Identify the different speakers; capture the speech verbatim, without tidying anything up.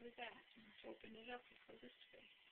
Speaker 1: with that. Let's open it up and close this way.